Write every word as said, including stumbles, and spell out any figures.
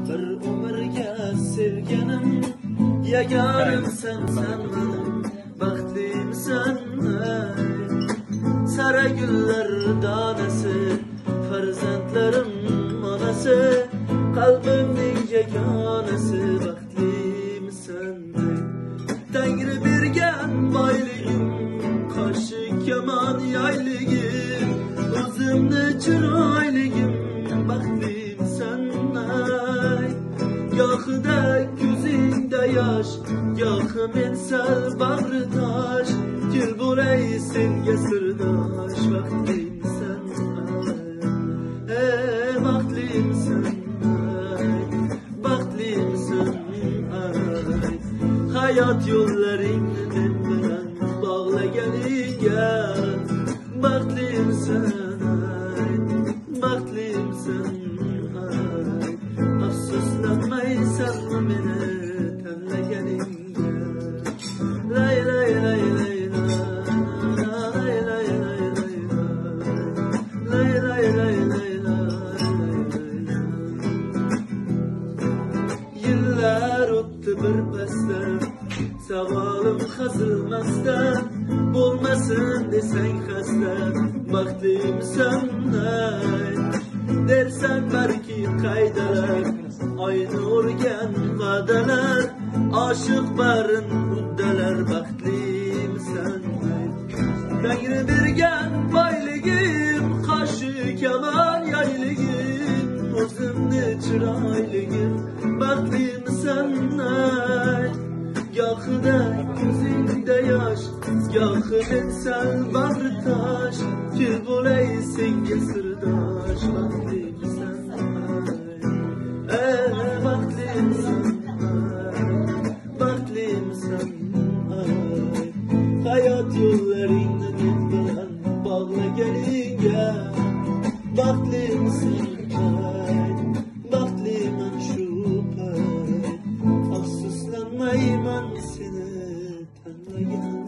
bir umrga sevganim, yaganim sen sen benim baxtlimsan. Sara gullar donasi, farzandlarim onasi, qalbimning yagonasi baxtlimsan. Tangri bergan boyligim, qoshi kamon yayligim, o'zimni chiroyligim baxtlimsan. Gohida ko'zingda yosh, gohi men sal bag'ri tosh, kel bo'lay senga sirdosh baxtlimsan. Ey baxtlimsan, baxtlimsan. Hayot yo'llaringni men bilan bog'laganingga baxtlimsan, baxtlimsan. Afsuslanmaysanmi meni tanlaganingga? Lay lay lay lay lay lay lay lay lay lay lay lay. Yillar o'tdi bir pasda, savolim hazilmasdan, bo'lmasin desang xasta baxtlimsan. Dersan balki qaydalar, oyni o'rgan va'dalar, oshiq barin uddalar baxtlimsan. Tangri bergan boyligim, qoshi kamon yayligim, o'zimni chiroyligim baxtlimsan. Gohida ko'zingda yosh, gohi men sal bag'ri tosh, kel bo'lay senga sirdosh baxtlimsan. Ey baxtlimsan, baxtlimsan. Hayot yo'llaringni men bilan bog'laganingga baxtlimsan, baxtliman shu payt. Afsuslanmayman seni tanlagan.